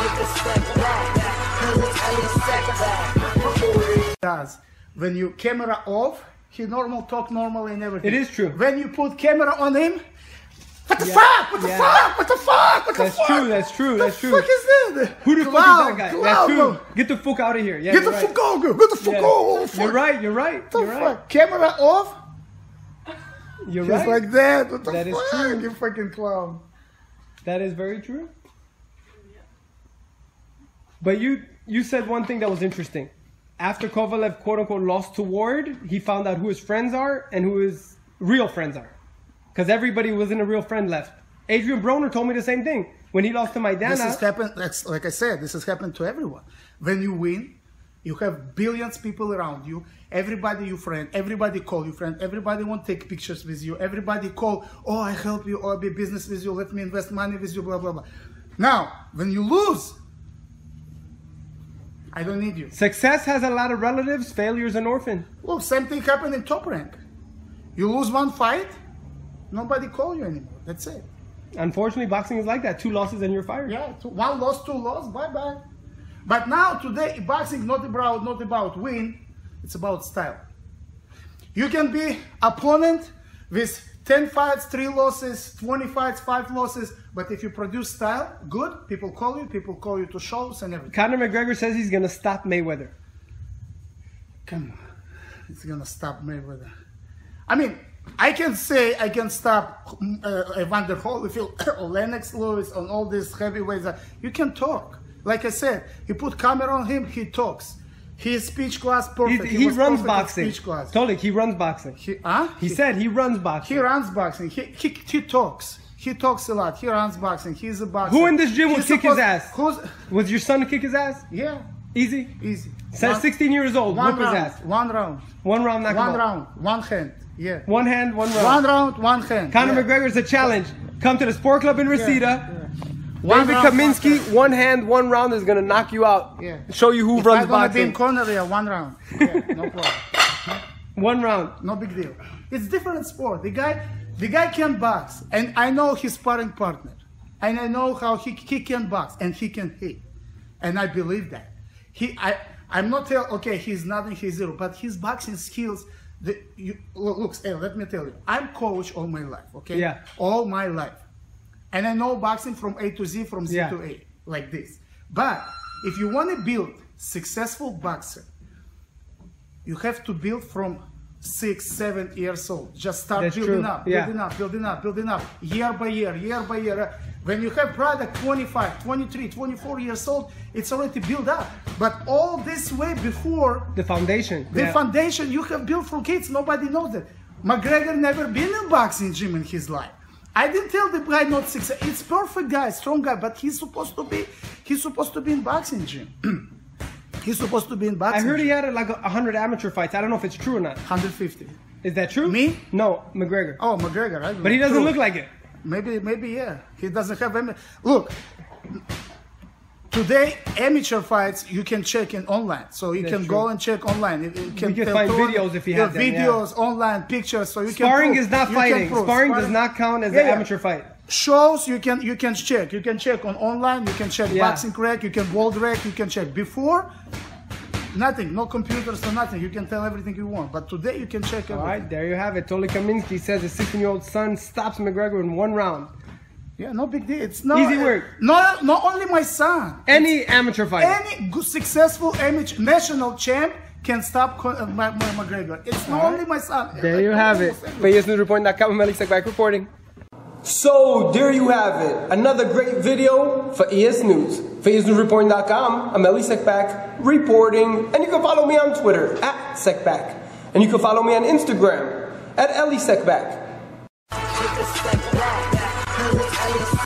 Does when you camera off, he talk normally and everything. It is true. When you put camera on him, what the fuck? What the fuck? What the fuck? What the fuck? That's true. That's true. What the fuck is that? Who the fuck is that guy? That's true. Get the fuck out of here. Yeah, Get the fuck out. Get the fuck out. You're right. You're right. What the fuck? Camera off. You're He's right. like that. What the That fuck? is true. You fucking clown. That is very true. But you said one thing that was interesting. After Kovalev, quote unquote, lost to Ward, he found out who his friends are and who his real friends are. Because everybody wasn't a real friend left. Adrian Broner told me the same thing. When he lost to Maidana. This has happened, like I said, this has happened to everyone. When you win, you have billions of people around you. Everybody you friend, everybody call you friend, everybody want to take pictures with you, everybody call, oh, I help you, oh, I be business with you, let me invest money with you, blah, blah, blah. Now, when you lose, I don't need you. Success has a lot of relatives, failure's an orphan. Well, same thing happened in Top Rank. You lose one fight, nobody call you anymore. That's it. Unfortunately, boxing is like that. 2 losses and you're fired. Yeah, 1 loss, 2 loss, bye-bye. But now, today, boxing not about win, it's about style. You can be opponent with 10 fights, 3 losses, 20 fights, 5 losses, but if you produce style, good, people call you to shows and everything. Conor McGregor says he's going to stop Mayweather. Come on, he's going to stop Mayweather. I mean, I can say I can stop Evander Holyfield or Lennox Lewis on all these heavyweights. You can talk. Like I said, you put camera on him, he talks. His speech class perfect. He runs boxing. Speech class. Tolik, he runs boxing. He said he runs boxing. He runs boxing. He talks. He talks a lot. He runs boxing. He's a boxer. Who in this gym would kick his ass? Was your son to kick his ass? Yeah. Easy? Easy. Says 16 years old. Whoop his ass. 1 round. 1 round, knock him out. 1 round. 1 hand. Yeah. 1 hand, 1 round. 1 round, 1 hand. Conor McGregor's a challenge. Come to the sport club in Reseda. David Kaminsky, 1 hand, 1 round is gonna knock you out. Yeah. Show you who runs boxing. I'm gonna be in corner there, 1 round. Yeah, no problem. 1 round. No big deal. It's different sport. The guy can box, and I know his sparring partner, and I know how he can box, and he can hit, and I believe that. I'm not telling, okay, he's nothing, he's zero, but his boxing skills. Look, let me tell you, I'm coach all my life, okay? Yeah. All my life. And I know boxing from A to Z, from Z to A, like this. But if you want to build successful boxer, you have to build from 6, 7 years old. Just start building up, building up, year by year. When you have product 25, 23, 24 years old, it's already built up. But all this way before the foundation, foundation you have built for kids, nobody knows that. McGregor never been in boxing gym in his life. I didn't tell the guy not success. It's perfect guy, strong guy, but he's supposed to be in boxing gym. He's supposed to be in boxing. I heard he had like 100 amateur fights. I don't know if it's true or not. 150. Is that true? Me? No, McGregor. Oh, McGregor. I don't but he doesn't look like it. Maybe yeah. He doesn't have any. Look, today amateur fights you can check in online, so you can go and check online. You can find videos if you have them. Videos, online pictures, so you Sparring can. Sparring is not fighting. Sparring does not count as an amateur fight. Shows you can check. You can check on online. You can check boxing rec. You can world rec. You can check before. Nothing, no computers or nothing. You can tell everything you want. But today you can check everything. All right, there you have it. Tolik Kaminsky says his 16-year-old son stops McGregor in 1 round. Yeah, no big deal. It's not easy work. Not only my son. Any amateur fight. Any good, successful amateur national champ can stop McGregor. It's not only my son. There you have it. For ESNewsReport.com, I'm Melik Sekbak reporting. So, there you have it. Another great video for ES News. For ESNewsReport.com, I'm Melik Sekbak reporting. And you can follow me on Twitter, @Sekbak. And you can follow me on Instagram, @EliSekbak.